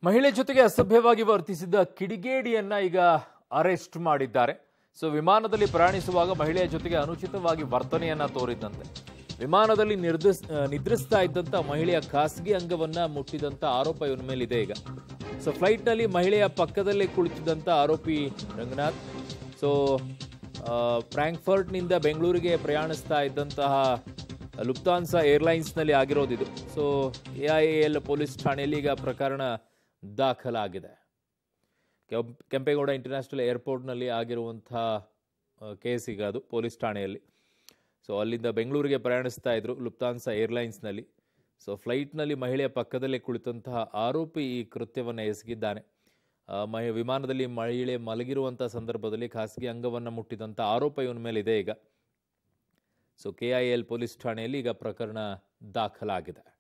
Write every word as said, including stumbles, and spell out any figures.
ಮಹಿಳೆ ಜೊತೆಗೆ ಅಸಭ್ಯವಾಗಿ ವರ್ತಿಸಿದ ಕಿಡಿಗೇಡಿಯನ್ನ ಈಗ ಅರೆಸ್ಟ್ ಮಾಡಿದ್ದಾರೆ. ಸೊ ವಿಮಾನದಲ್ಲಿ ಪ್ರಯಾಣಿಸುವಾಗ ಮಹಿಳೆಯ ಜೊತೆಗೆ ಅನುಚಿತವಾಗಿ ವರ್ತನೆಯನ್ನ ತೋರಿದಂತೆ ವಿಮಾನದಲ್ಲಿ ನಿರ್ದಿಸ್ ನಿದ್ರಿಸ್ತಾ ಇದ್ದಂತ ಮಹಿಳೆಯ ಖಾಸಗಿ ಅಂಗವನ್ನ ಮುಟ್ಟಿದಂತ ಆರೋಪ ಇವನ ಮೇಲಿದೆ ಈಗ. ಸೊ ಫ್ಲೈಟ್ನಲ್ಲಿ ಮಹಿಳೆಯ ಪಕ್ಕದಲ್ಲೇ ಕುಳಿತಿದ್ದಂತ ಆರೋಪಿ ರಂಗನಾಥ್ ಸೊ ಫ್ರಾಂಕ್ಫರ್ಟ್ನಿಂದ ಬೆಂಗಳೂರಿಗೆ ಪ್ರಯಾಣಿಸ್ತಾ ಇದ್ದಂತಹ ಲುಫ್ತಾನ್ಸಾ ಏರ್ಲೈನ್ಸ್ನಲ್ಲಿ ಆಗಿರೋದಿದು. So A I A L police ಠಾಣೆಯಲ್ಲಿ ಈಗ ಪ್ರಕರಣ ದಾಖಲಾಗಿದೆ. ಕೆಂಪೇಗೌಡ ಇಂಟರ್ನ್ಯಾಷನಲ್ ಏರ್ಪೋರ್ಟ್ನಲ್ಲಿ ಆಗಿರುವಂಥ ಕೇಸ್ ಈಗ ಅದು ಪೊಲೀಸ್ ಠಾಣೆಯಲ್ಲಿ. ಸೊ ಅಲ್ಲಿಂದ ಬೆಂಗಳೂರಿಗೆ ಪ್ರಯಾಣಿಸ್ತಾ ಇದ್ರು ಲುಫ್ತಾನ್ಸಾ ಏರ್ಲೈನ್ಸ್ನಲ್ಲಿ. ಸೊ ಫ್ಲೈಟ್ನಲ್ಲಿ ಮಹಿಳೆಯ ಪಕ್ಕದಲ್ಲೇ ಕುಳಿತಂತಹ ಆರೋಪಿ ಈ ಕೃತ್ಯವನ್ನು ಎಸಗಿದ್ದಾನೆ. ಮಹಿ ವಿಮಾನದಲ್ಲಿ ಮಹಿಳೆ ಮಲಗಿರುವಂಥ ಸಂದರ್ಭದಲ್ಲಿ ಖಾಸಗಿ ಅಂಗವನ್ನು ಮುಟ್ಟಿದಂಥ ಆರೋಪ ಇವನ ಮೇಲೆ ಇದೆ ಈಗ. So K I L police ಠಾಣೆಯಲ್ಲಿ ಈಗ ಪ್ರಕರಣ ದಾಖಲಾಗಿದೆ.